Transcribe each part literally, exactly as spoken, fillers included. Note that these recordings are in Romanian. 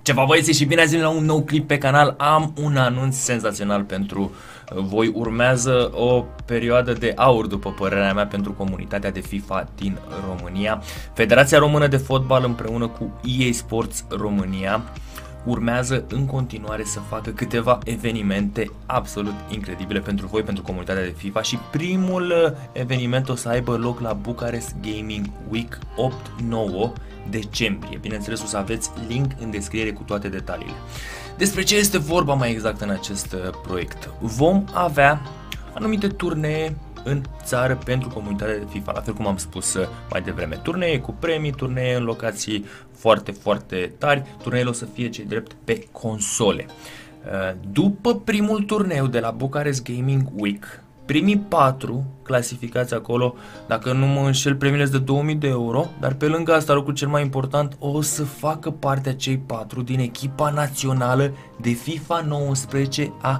Ceva băieții și bine ați venit la un nou clip pe canal. Am un anunț senzațional pentru voi. Urmează o perioadă de aur, după părerea mea, pentru comunitatea de FIFA din România. Federația Română de Fotbal împreună cu E A Sports România urmează în continuare să facă câteva evenimente absolut incredibile pentru voi, pentru comunitatea de FIFA, și primul eveniment o să aibă loc la Bucharest Gaming Week opt nouă decembrie. Bineînțeles, o să aveți link în descriere cu toate detaliile. Despre ce este vorba mai exact în acest proiect? Vom avea anumite turnee în țară pentru comunitatea de FIFA, la fel cum am spus mai devreme. Turnee cu premii, turnee în locații foarte, foarte tari. Turneele o să fie cei drept pe console. După primul turneu de la Bucharest Gaming Week, primii patru clasificați acolo, dacă nu mă înșel, premiile de două mii de euro, dar pe lângă asta, lucrul cel mai important, o să facă parte cei patru din echipa națională de FIFA nouăsprezece a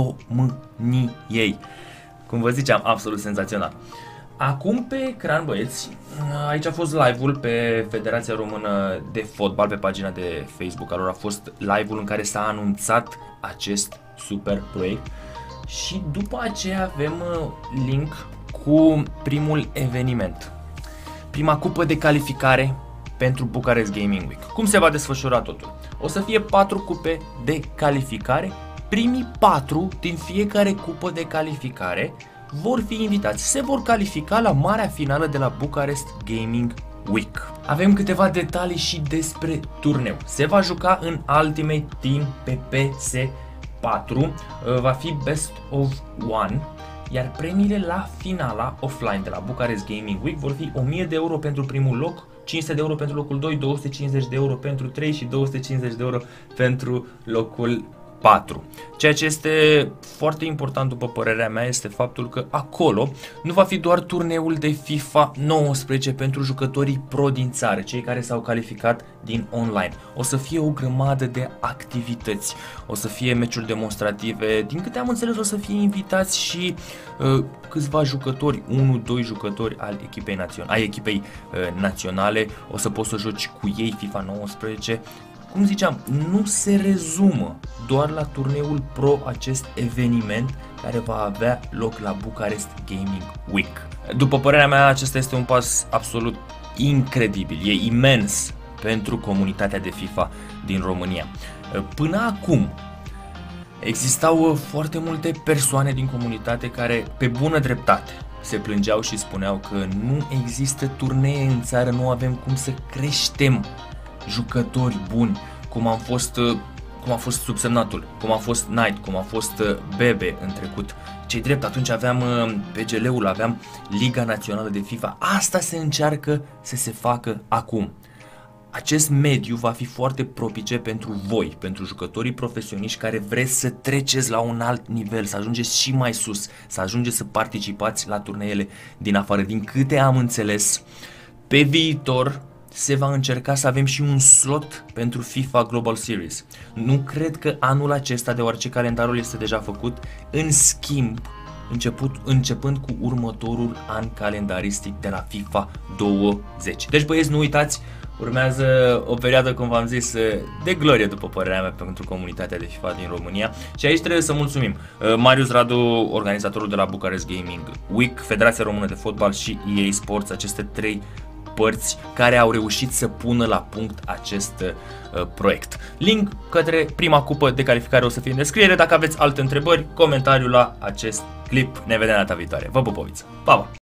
României. Cum vă ziceam, absolut senzațional. Acum pe ecran, băieți, aici a fost live-ul pe Federația Română de Fotbal, pe pagina de Facebook a lor a fost live-ul în care s-a anunțat acest super proiect. Și după aceea avem link cu primul eveniment, prima cupă de calificare pentru Bucharest Gaming Week. Cum se va desfășura totul? O să fie patru cupe de calificare. Primii patru din fiecare cupă de calificare vor fi invitați, se vor califica la marea finală de la Bucharest Gaming Week. Avem câteva detalii și despre turneu. Se va juca în Ultimate Team pe P S patru, va fi Best of One, iar premiile la finala offline de la Bucharest Gaming Week vor fi o mie de euro pentru primul loc, cinci sute de euro pentru locul doi, două sute cincizeci de euro pentru trei și două sute cincizeci de euro pentru locul patru. Ceea ce este foarte important, după părerea mea, este faptul că acolo nu va fi doar turneul de FIFA nouăsprezece pentru jucătorii pro din țară, cei care s-au calificat din online. O să fie o grămadă de activități, o să fie meciuri demonstrative, din câte am înțeles o să fie invitați și uh, câțiva jucători, unu doi jucători al echipei naționale, ai echipei uh, naționale, o să poți să joci cu ei FIFA nouăsprezece. Cum ziceam, nu se rezumă doar la turneul pro acest eveniment care va avea loc la Bucharest Gaming Week. După părerea mea, acesta este un pas absolut incredibil, e imens pentru comunitatea de FIFA din România. Până acum existau foarte multe persoane din comunitate care, pe bună dreptate, se plângeau și spuneau că nu există turnee în țară, nu avem cum să creștem jucători buni, cum am fost, cum a fost Subsemnatul, cum a fost Knight, cum a fost Bebe în trecut. Cei drept, atunci aveam P G L-ul, aveam Liga Națională de FIFA. Asta se încearcă să se facă acum. Acest mediu va fi foarte propice pentru voi, pentru jucătorii profesioniști care vreți să treceți la un alt nivel, să ajungeți și mai sus, să ajungeți să participați la turneele din afară. Din câte am înțeles, pe viitor se va încerca să avem și un slot pentru FIFA Global Series. Nu cred că anul acesta, deoarece calendarul este deja făcut. În schimb, început, începând cu următorul an calendaristic de la FIFA douăzeci. Deci, băieți, nu uitați, urmează o perioadă, cum v-am zis, de glorie, după părerea mea, pentru comunitatea de FIFA din România. Și aici trebuie să mulțumim Marius Radu, organizatorul de la Bucharest Gaming Week, Federația Română de Fotbal și E A Sports, aceste trei părți care au reușit să pună la punct acest uh, proiect. Link către prima cupă de calificare o să fie în descriere. Dacă aveți alte întrebări, comentariu la acest clip. Ne vedem data viitoare. Vă pupoviță! Pa, pa!